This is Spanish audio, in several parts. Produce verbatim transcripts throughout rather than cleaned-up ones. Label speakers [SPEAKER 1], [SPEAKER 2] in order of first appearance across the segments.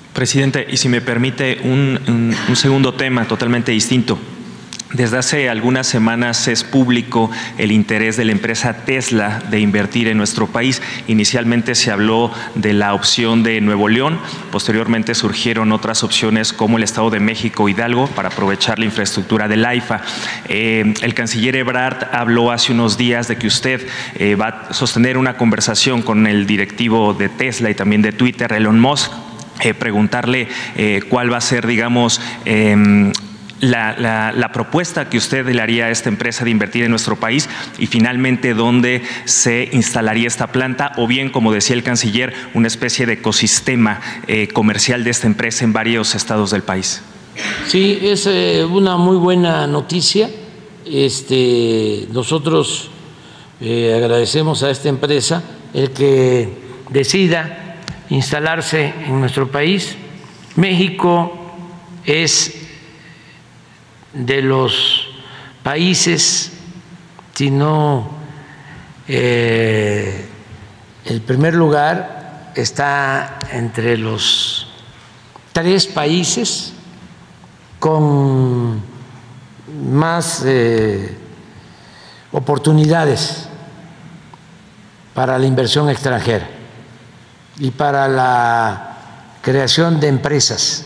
[SPEAKER 1] Presidente, y si me permite un, un, un segundo tema totalmente distinto. Desde hace algunas semanas es público el interés de la empresa Tesla de invertir en nuestro país. Inicialmente se habló de la opción de Nuevo León, posteriormente surgieron otras opciones como el Estado de México, Hidalgo, para aprovechar la infraestructura del AIFA. Eh, el canciller Ebrard habló hace unos días de que usted eh, va a sostener una conversación con el directivo de Tesla y también de Twitter, Elon Musk, eh, preguntarle eh, cuál va a ser, digamos, eh, La, la, la propuesta que usted le haría a esta empresa de invertir en nuestro país y finalmente dónde se instalaría esta planta, o bien, como decía el canciller, una especie de ecosistema eh, comercial de esta empresa en varios estados del país.
[SPEAKER 2] Sí, es eh, una muy buena noticia. Este, nosotros eh, agradecemos a esta empresa el que decida instalarse en nuestro país. México es de los países, si no eh, el primer lugar, está entre los tres países con más eh, oportunidades para la inversión extranjera y para la creación de empresas.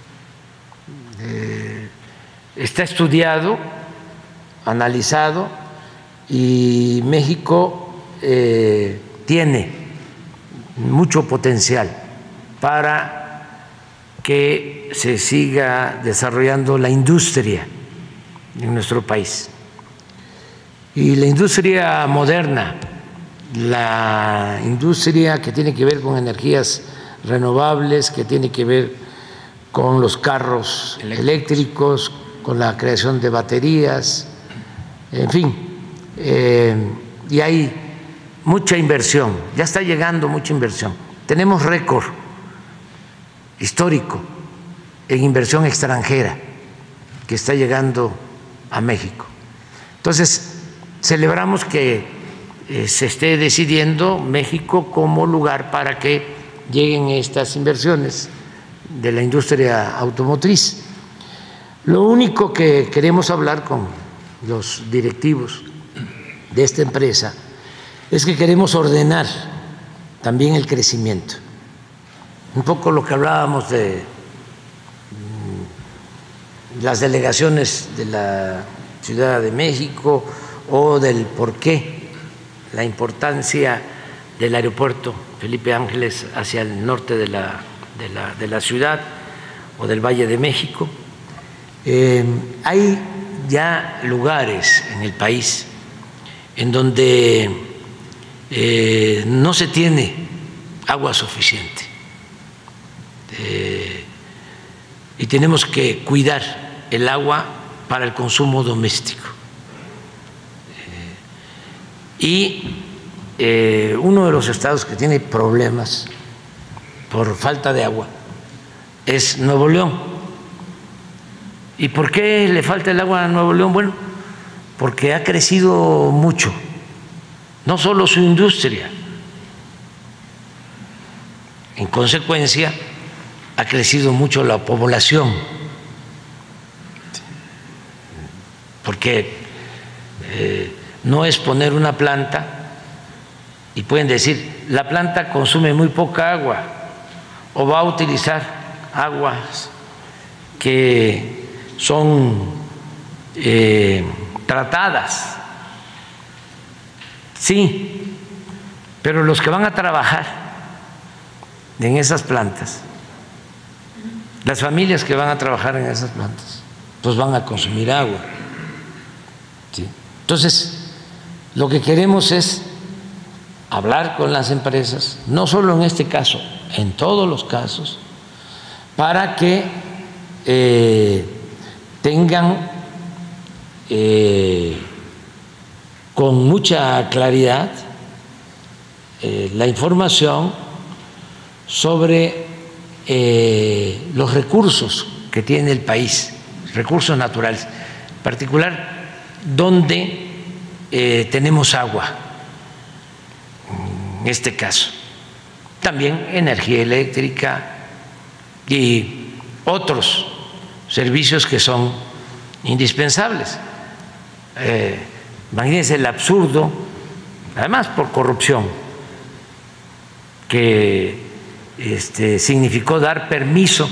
[SPEAKER 2] Eh, Está estudiado, analizado, y México eh, tiene mucho potencial para que se siga desarrollando la industria en nuestro país. Y la industria moderna, la industria que tiene que ver con energías renovables, que tiene que ver con los carros eléctricos, con la creación de baterías, en fin, eh, y hay mucha inversión, ya está llegando mucha inversión. Tenemos récord histórico en inversión extranjera que está llegando a México. Entonces, celebramos que eh, se esté decidiendo México como lugar para que lleguen estas inversiones de la industria automotriz. Lo único que queremos hablar con los directivos de esta empresa es que queremos ordenar también el crecimiento. Un poco lo que hablábamos de las delegaciones de la Ciudad de México o del por qué la importancia del aeropuerto Felipe Ángeles hacia el norte de la, de la, de la ciudad o del Valle de México. Eh, hay ya lugares en el país en donde eh, no se tiene agua suficiente eh, y tenemos que cuidar el agua para el consumo doméstico. Eh, y eh, uno de los estados que tiene problemas por falta de agua es Nuevo León. ¿Y por qué le falta el agua a Nuevo León? Bueno, porque ha crecido mucho, no solo su industria, en consecuencia ha crecido mucho la población, porque eh, no es poner una planta y pueden decir, la planta consume muy poca agua o va a utilizar aguas que son eh, tratadas. Sí, pero los que van a trabajar en esas plantas, las familias que van a trabajar en esas plantas, pues van a consumir agua. ¿Sí? Entonces, lo que queremos es hablar con las empresas, no solo en este caso, en todos los casos, para que eh, tengan eh, con mucha claridad eh, la información sobre eh, los recursos que tiene el país, recursos naturales, en particular donde eh, tenemos agua, en este caso, también energía eléctrica, y otros servicios que son indispensables. Eh, imagínense el absurdo, además por corrupción, que este, significó dar permiso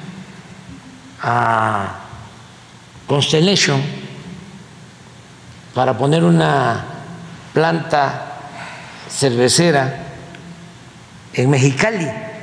[SPEAKER 2] a Constellation para poner una planta cervecera en Mexicali,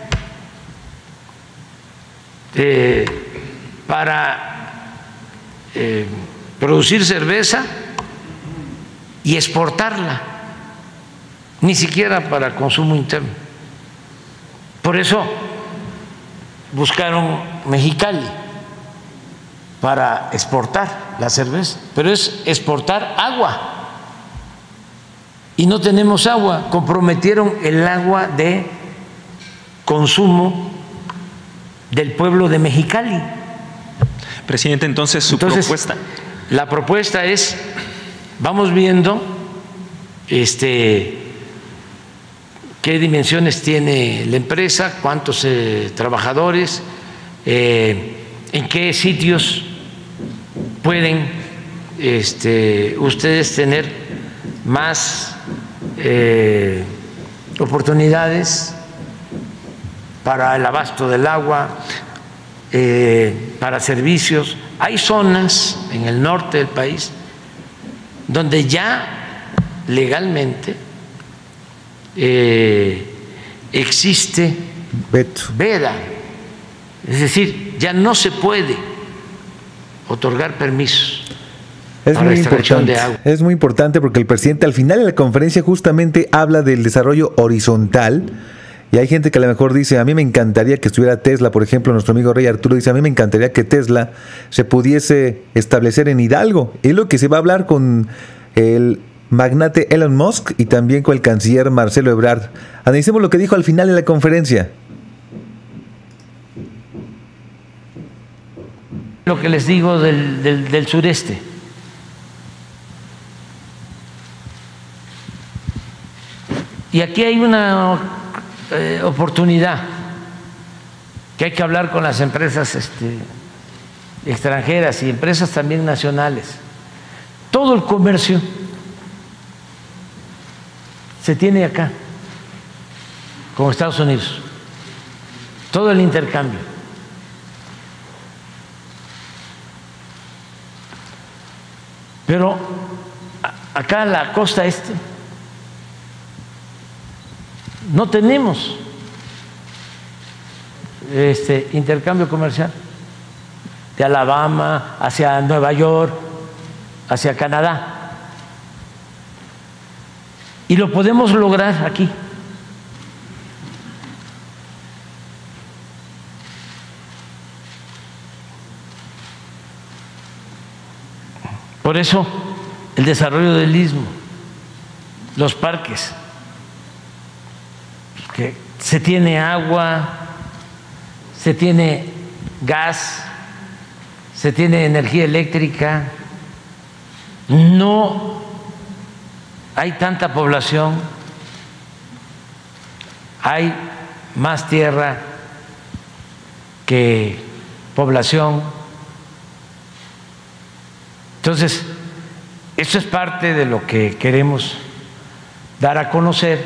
[SPEAKER 2] eh, para eh, producir cerveza y exportarla, ni siquiera para consumo interno. Por eso buscaron Mexicali para exportar la cerveza, pero es exportar agua y no tenemos agua. Comprometieron el agua de consumo del pueblo de Mexicali.
[SPEAKER 1] Presidente, entonces su
[SPEAKER 2] entonces,
[SPEAKER 1] propuesta.
[SPEAKER 2] La propuesta es, vamos viendo este, qué dimensiones tiene la empresa, cuántos eh, trabajadores, eh, en qué sitios pueden este, ustedes tener más eh, oportunidades para el abasto del agua, eh, para servicios. Hay zonas en el norte del país donde ya legalmente eh, existe veda, es decir, ya no se puede otorgar permisos.
[SPEAKER 3] Es muy importante, es muy importante porque el presidente al final de la conferencia justamente habla del desarrollo horizontal y hay gente que a lo mejor dice, a mí me encantaría que estuviera Tesla, por ejemplo, nuestro amigo Rey Arturo dice, a mí me encantaría que Tesla se pudiese establecer en Hidalgo. Es lo que se va a hablar con el magnate Elon Musk y también con el canciller Marcelo Ebrard. Analicemos lo que dijo al final de la conferencia.
[SPEAKER 2] Lo que les digo del, del, del sureste. Y aquí hay una eh, oportunidad que hay que hablar con las empresas este, extranjeras y empresas también nacionales. Todo el comercio se tiene acá con Estados Unidos, todo el intercambio. Pero acá en la costa este no tenemos este intercambio comercial de Alabama hacia Nueva York, hacia Canadá. Y lo podemos lograr aquí. Por eso el desarrollo del istmo, los parques, que se tiene agua, se tiene gas, se tiene energía eléctrica, no hay tanta población, hay más tierra que población. Entonces, eso es parte de lo que queremos dar a conocer.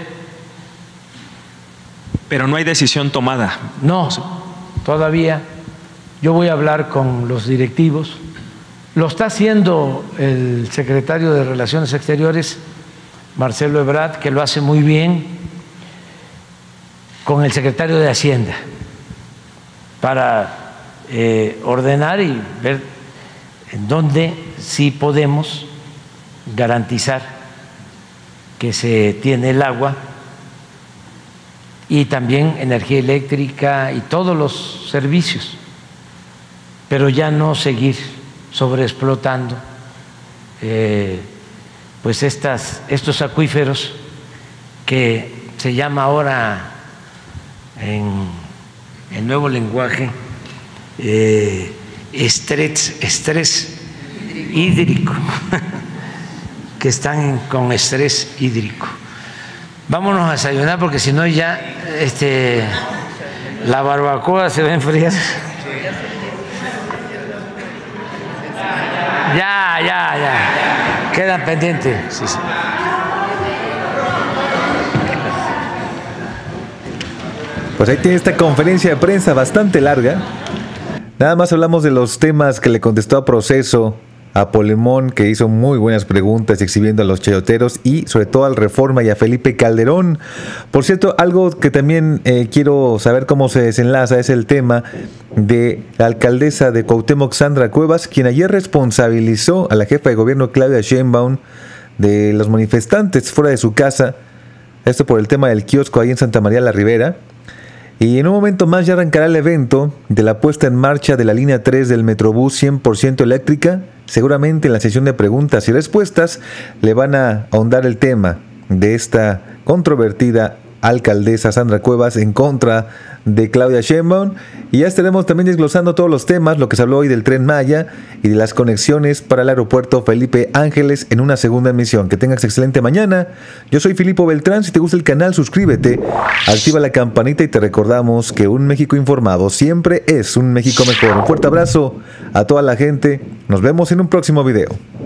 [SPEAKER 1] Pero no hay decisión tomada.
[SPEAKER 2] No, todavía. Yo voy a hablar con los directivos. Lo está haciendo el secretario de Relaciones Exteriores, Marcelo Ebrard, que lo hace muy bien, con el secretario de Hacienda, para eh, ordenar y ver en dónde sí podemos garantizar que se tiene el agua y también energía eléctrica y todos los servicios, pero ya no seguir sobreexplotando eh, pues estas, estos acuíferos que se llama ahora en el nuevo lenguaje eh, estrés, estrés hídrico, que están con estrés hídrico. Vámonos a desayunar porque si no ya este, La barbacoa se va a enfriar. Ya, ya, ya. Quedan pendientes. Sí, sí.
[SPEAKER 3] Pues ahí tiene esta conferencia de prensa bastante larga. Nada más hablamos de los temas que le contestó a Proceso, a Polemón, que hizo muy buenas preguntas exhibiendo a los chayoteros, y sobre todo al Reforma y a Felipe Calderón. Por cierto, algo que también eh, quiero saber cómo se desenlaza es el tema de la alcaldesa de Cuauhtémoc, Sandra Cuevas, quien ayer responsabilizó a la jefa de gobierno Claudia Sheinbaum de los manifestantes fuera de su casa, esto por el tema del kiosco ahí en Santa María la Ribera. Y en un momento más ya arrancará el evento de la puesta en marcha de la línea tres del Metrobús cien por ciento eléctrica. Seguramente en la sesión de preguntas y respuestas le van a ahondar el tema de esta controvertida alcaldesa Sandra Cuevas en contra de Claudia Sheinbaum, y ya estaremos también desglosando todos los temas, lo que se habló hoy del Tren Maya y de las conexiones para el aeropuerto Felipe Ángeles en una segunda emisión. Que tengas excelente mañana. Yo soy Filipo Beltrán. Si te gusta el canal, suscríbete, activa la campanita y te recordamos que un México informado siempre es un México mejor. Un fuerte abrazo a toda la gente. Nos vemos en un próximo video.